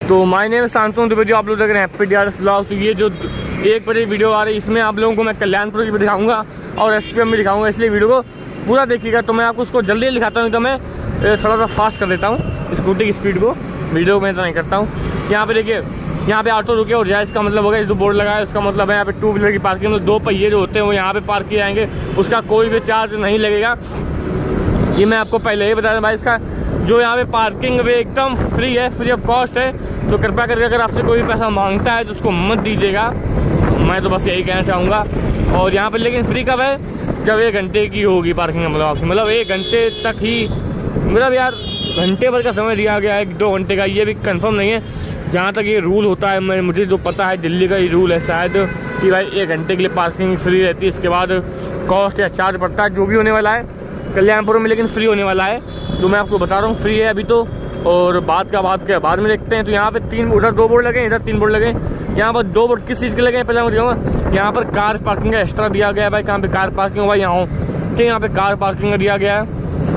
तो my name Shantanu Dwivedi, आप लोग देख रहे हैं हैप्पी डीआरएस व्लॉग। तो ये जो 1 बजे वीडियो आ रही है इसमें आप लोगों को मैं कल्याणपुर की भी दिखाऊंगा और एसपीएम भी दिखाऊंगा, इसलिए वीडियो को पूरा देखिएगा। तो मैं आपको उसको जल्दी दिखाता हूँ, तो मैं थोड़ा सा फास्ट कर देता हूँ स्कूटी की स्पीड को, वीडियो में तो नहीं करता हूँ। यहाँ पे देखिए, यहाँ पे ऑटो रुके और जाए, इसका मतलब होगा जो बोर्ड लगा है उसका मतलब है यहाँ पे 2 व्हीलर की पार्किंग, मतलब 2 पहिए जो होते हैं वो यहाँ पे पार्क किए जाएंगे, उसका कोई भी चार्ज नहीं लगेगा। ये मैं आपको पहले ही बता दूं भाई, इसका जो यहाँ पे पार्किंग वे एकदम फ्री है, फ्री ऑफ कॉस्ट है। तो कृपया करके अगर आपसे कोई पैसा मांगता है तो उसको मत दीजिएगा, मैं तो बस यही कहना चाहूँगा। और यहाँ पे लेकिन फ्री कब है, जब 1 घंटे की होगी पार्किंग, मतलब 1 घंटे तक ही, मतलब यार घंटे भर का समय दिया गया है, 2 घंटे का, ये भी कंफर्म नहीं है। जहाँ तक ये रूल होता है, मुझे जो पता है दिल्ली का ये रूल है शायद कि भाई 1 घंटे के लिए पार्किंग फ्री रहती है, इसके बाद कॉस्ट या चार्ज पड़ता है, जो भी होने वाला है कल्याणपुर में, लेकिन फ्री होने वाला है। तो मैं आपको बता रहा हूँ फ्री है अभी तो, और बाद में देखते हैं। तो यहाँ पे 3, उधर 2 बोर्ड लगे, इधर 3 बोर्ड लगे। यहाँ पर 2 बोर्ड किस चीज़ के लगे हैं पहले मैं बताऊँगा। यहाँ पर कार पार्किंग का एक्स्ट्रा दिया गया है भाई, कहाँ पे कार पार्किंग हुआ यहाँ, ठीक है, यहाँ पे कार पार्किंग का दिया गया है।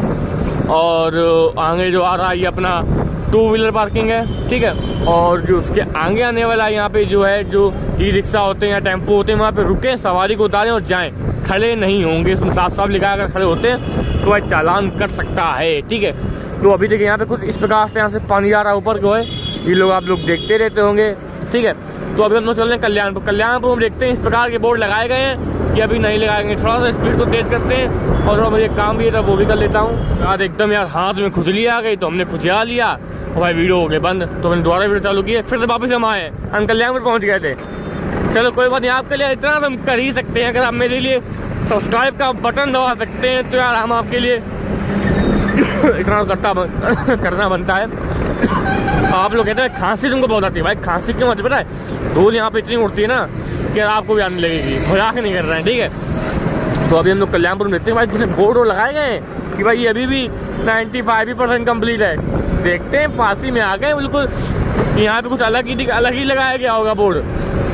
और आगे जो आ रहा है ये अपना 2 व्हीलर पार्किंग है, ठीक है। और जो उसके आगे आने वाला है यहाँ पे जो है, जो ई रिक्शा होते हैं या टेम्पो होते हैं, वहाँ पे रुकें, सवारी को उतारें और जाएं, खड़े नहीं होंगे। इसमें साफ लिखा है, अगर खड़े होते हैं तो वह चालान कर सकता है, ठीक है। तो अभी देखिए यहाँ पे कुछ इस प्रकार से यहाँ से पानी आ रहा है ऊपर को है, ये लोग आप लोग देखते रहते होंगे, ठीक है। तो अभी हम लोग चल रहे हैं कल्याणपुर हम देखते हैं इस प्रकार के बोर्ड लगाए गए हैं कि अभी नहीं लगाएंगे। थोड़ा सा स्पीड को तेज़ करते हैं और थोड़ा मुझे काम भी है तो वो भी कर लेता हूँ। यार एकदम यार हाथ में खुजली आ गई, तो हमने खुजला लिया और भाई वीडियो हो गए बंद। तो मैंने दोबारा वीडियो चालू किया, फिर से वापस हम आए, हम कल्याणपुर पहुँच गए थे। चलो कोई बात नहीं, आपके लिए इतना तो हम कर ही सकते हैं। अगर आप मेरे लिए सब्सक्राइब का बटन दबा सकते हैं तो यार हम आपके लिए इतना करना बनता है। आप लोग कहते हैं खांसी तुमको बहुत आती है, भाई खांसी क्यों आती है पता है, धूल यहाँ पे इतनी उड़ती है ना कि आपको भी आने लगेगी, मजाक नहीं कर रहे हैं, ठीक है। तो अभी हम लोग कल्याणपुर में देखते हैं भाई, कुछ बोर्ड लगाए गए हैं कि भाई ये अभी भी 95% कम्प्लीट है। देखते हैं, पास ही में आ गए बिल्कुल, यहाँ पे कुछ अलग ही लगाया गया होगा बोर्ड।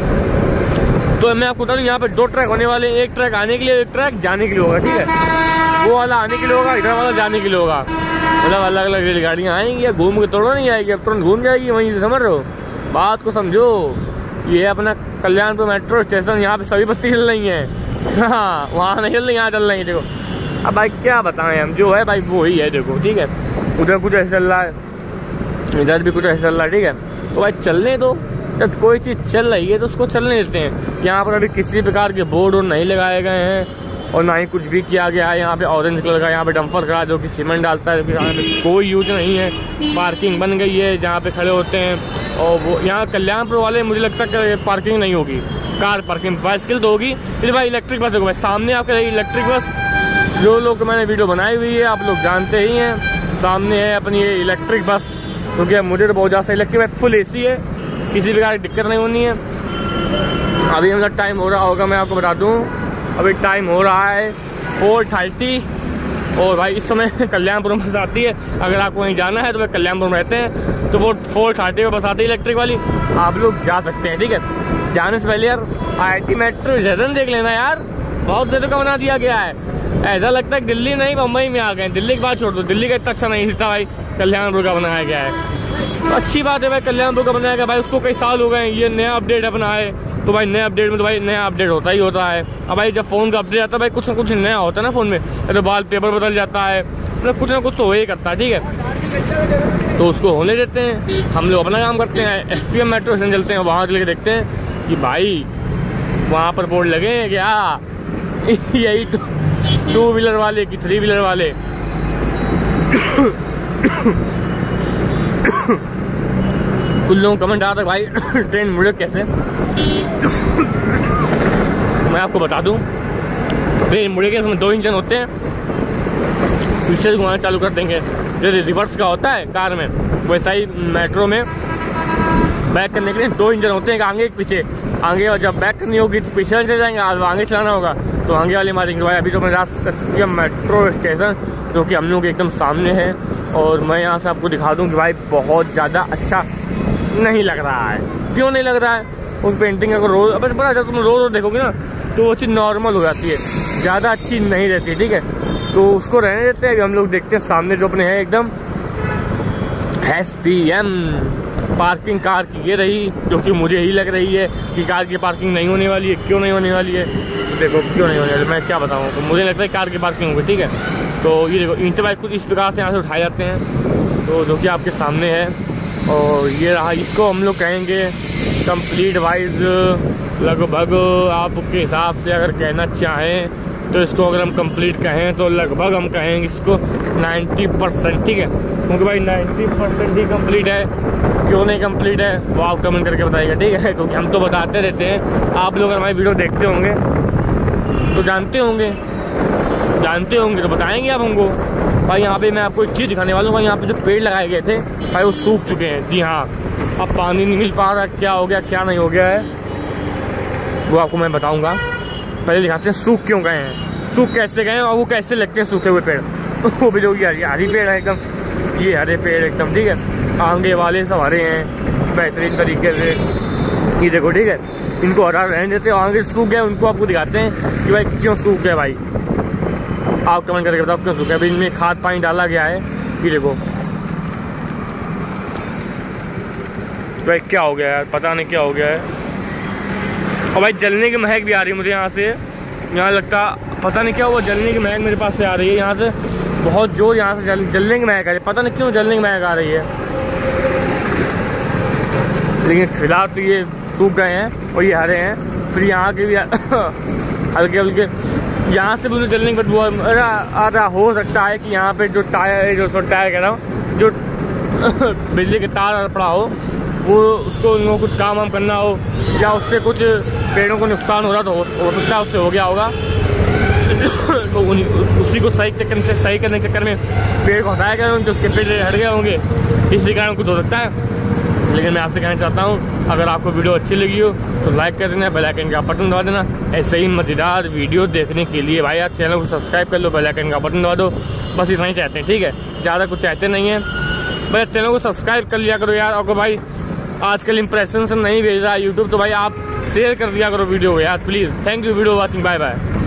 तो मैं आपको बता दूँ, यहाँ पे 2 ट्रैक होने वाले हैं, 1 ट्रैक आने के लिए, 1 ट्रैक जाने के लिए होगा, ठीक है। वो वाला आने के लिए होगा, इधर वाला जाने के लिए होगा, मतलब अलग अलग रेलगाड़ियाँ आएंगी, या घूम के थोड़ा नहीं आएगी, अब तुरंत घूम जाएगी वहीं से, समझ रहे हो बात को, समझो। ये है अपना कल्याणपुर मेट्रो स्टेशन, यहाँ पे सभी बस्ती चल रही हैं, हाँ वहाँ नहीं चल रही, यहाँ चल रही है। देखो अब भाई क्या बताएं हम, जो है भाई वो ही है, देखो ठीक है। उधर कुछ ऐसा चल रहा है, इधर भी कुछ ऐसा चल रहा है, ठीक है। तो भाई चलने दो, जब कोई चीज़ चल रही है तो उसको चलने देते हैं। यहाँ पर अभी किसी प्रकार के बोर्ड और नहीं लगाए गए हैं और ना ही कुछ भी किया गया है। यहाँ पे ऑरेंज कलर का यहाँ पे डंपर खड़ा है जो कि सीमेंट डालता है, यहाँ पे कोई यूज नहीं है। पार्किंग बन गई है जहाँ पे खड़े होते हैं, और वो यहाँ कल्याणपुर वाले मुझे लगता है कि पार्किंग नहीं होगी, कार पार्किंग, बाइसिकल तो होगी। फिर भाई इलेक्ट्रिक बस देखो भाई, सामने आपके इलेक्ट्रिक बस, जो लोग मैंने वीडियो बनाई हुई है आप लोग जानते ही हैं, सामने है अपनी ये इलेक्ट्रिक बस, क्योंकि मुझे तो बहुत ज़्यादा इलेक्ट्रिक बस फुल AC है, किसी प्रकार की दिक्कत नहीं होनी है। अभी मतलब टाइम हो रहा होगा, मैं आपको बता दूं, अभी टाइम हो रहा है 4:30 और भाई इस समय कल्याणपुर में बस आती है। अगर आपको कहीं जाना है तो भाई कल्याणपुर में रहते हैं तो वो 4:30 को बस आती है इलेक्ट्रिक वाली, आप लोग जा सकते हैं, ठीक है। जाने से पहले यार IIT मेट्रो स्टेशन देख लेना यार, बहुत देर का बना दिया गया है, ऐसा लगता है दिल्ली नहीं मुंबई में आ गए। दिल्ली की बात छोड़ दो, दिल्ली का इतना अच्छा नहीं था भाई, कल्याणपुर का बनाया गया है। तो अच्छी बात है भाई, कल्याणपुर का बनाया गया भाई, उसको कई साल हो गए, ये नया अपडेट अपना है। तो भाई नया अपडेट में तो भाई नया अपडेट होता ही होता है। अब भाई जब फ़ोन का अपडेट आता है भाई, कुछ ना कुछ नया होता है ना फ़ोन में, तो वॉल पेपर बदल जाता है, मतलब कुछ ना कुछ तो हो ही करता है, ठीक है। तो उसको होने देते हैं, हम लोग अपना काम करते हैं, SPM मेट्रो स्टेशन चलते हैं, वहाँ चल के देखते हैं कि भाई वहाँ पर बोर्ड लगे हैं क्या, यही 2 व्हीलर वाले कि 3 व्हीलर वाले। कुछ लोगों को कमेंट आता है भाई ट्रेन मुड़े कैसे, मैं आपको बता दूं, ट्रेन मुड़े के इसमें 2 इंजन होते हैं, पीछे से घुमाना चालू कर देंगे, जैसे रिवर्स का होता है कार में, वैसा ही मेट्रो में बैक करने के लिए 2 इंजन होते हैं, एक आगे एक पीछे। आगे और जब बैक करनी होगी तो पीछे चले जाएंगे, आगे चलाना होगा तो आगे वाले मारेंगे। भाई अभी तो मेरा मेट्रो स्टेशन जो कि हम लोग एकदम सामने है, और मैं यहाँ से आपको दिखा दूँ कि भाई बहुत ज़्यादा अच्छा नहीं लग रहा है। क्यों नहीं लग रहा है, उस पेंटिंग अगर रोज, अब बड़ा जब तुम रोज देखोगे ना तो वो चीज़ नॉर्मल हो जाती है, ज़्यादा अच्छी नहीं रहती, ठीक है। तो उसको रहने देते हैं। अभी हम लोग देखते हैं सामने जो अपने हैं एकदम SPM पार्किंग कार की ये रही, जो कि मुझे ही लग रही है कि कार की पार्किंग नहीं होने वाली है। क्यों नहीं होने वाली है देखो, क्यों नहीं होने वाली मैं क्या बताऊँ, तो मुझे लगता है कार की पार्किंग होगी, ठीक है। तो ये देखो ईंटें भाई कुछ इस प्रकार से यहाँ से उठाए जाते हैं, तो जो कि आपके सामने है। और ये रहा, इसको हम लोग कहेंगे कंप्लीट वाइज, लगभग आपके हिसाब से अगर कहना चाहें तो इसको अगर हम कंप्लीट कहें तो लगभग हम कहेंगे इसको 90%, ठीक है। क्योंकि भाई 90% ही कंप्लीट है। क्यों नहीं कंप्लीट है वो आप कमेंट करके बताइएगा, ठीक है। क्योंकि हम तो बताते रहते हैं, आप लोग हमारी वीडियो देखते होंगे तो जानते होंगे तो बताएंगे आप हमको। भाई यहाँ पे मैं आपको एक चीज़ दिखाने वाला हूँ, भाई यहाँ पे जो पेड़ लगाए गए थे भाई वो सूख चुके हैं। जी हाँ, अब पानी नहीं मिल पा रहा, क्या हो गया क्या नहीं हो गया है वो आपको मैं बताऊँगा। पहले दिखाते हैं सूख क्यों गए हैं, सूख कैसे गए हैं और वो कैसे लगते हैं सूखे हुए पेड़। वो भी जो हरी पेड़ है एकदम, ये हरे पेड़ एकदम, ठीक है। आगे वाले सब हरे हैं बेहतरीन तरीके से, ये देखो, ठीक है। इनको हरा रहने देते हैं, आगे सूख गए उनको आपको दिखाते हैं कि भाई क्यों सूख गए। भाई आप कमेंट करके बताओ क्यों सूख गए। अभी इनमें खाद पानी डाला गया है, ये देखो। भाई क्या हो गया यार, पता नहीं क्या हो गया है। और भाई जलने की महक भी आ रही है मुझे यहाँ से, यहाँ लगता पता नहीं क्या हुआ, जलने की महक मेरे पास से आ रही है यहाँ से बहुत जोर, यहाँ से जलने की महक आ रही है, पता नहीं क्यों जलने की महक आ रही है। लेकिन फिलहाल तो ये सूख गए हैं और ये हरे हैं। फिर यहाँ के भी हल्के हल्के यहाँ से भी जलने की बदबू आ रहा। हो सकता है कि यहाँ पे जो टायर कह रहा हूँ, जो बिजली के तार पड़ा हो वो उसको उनको कुछ काम वाम करना हो, या उससे कुछ पेड़ों को नुकसान हो रहा तो हो सकता है उससे हो गया होगा। तो उसी को सही करने के चक्कर में पेड़ को हटाया गया होंगे, उसके पेड़ हट गए होंगे, इसी कारण कुछ हो सकता है। लेकिन मैं आपसे कहना चाहता हूँ, अगर आपको वीडियो अच्छी लगी हो तो लाइक कर देना, बेल आइकन का बटन दबा देना। ऐसे ही मज़ेदार वीडियो देखने के लिए भाई आप चैनल को सब्सक्राइब कर लो, बेल आइकन का बटन दबा दो। बस इतना ही चाहते हैं, ठीक है, ज़्यादा कुछ चाहते नहीं हैं। बस चैनल को सब्सक्राइब कर लिया करो यार। और भाई आजकल इंप्रेशन से नहीं भेज रहा यूट्यूब, तो भाई आप शेयर कर दिया करो वीडियो को यार please. Thank you video watching, bye bye.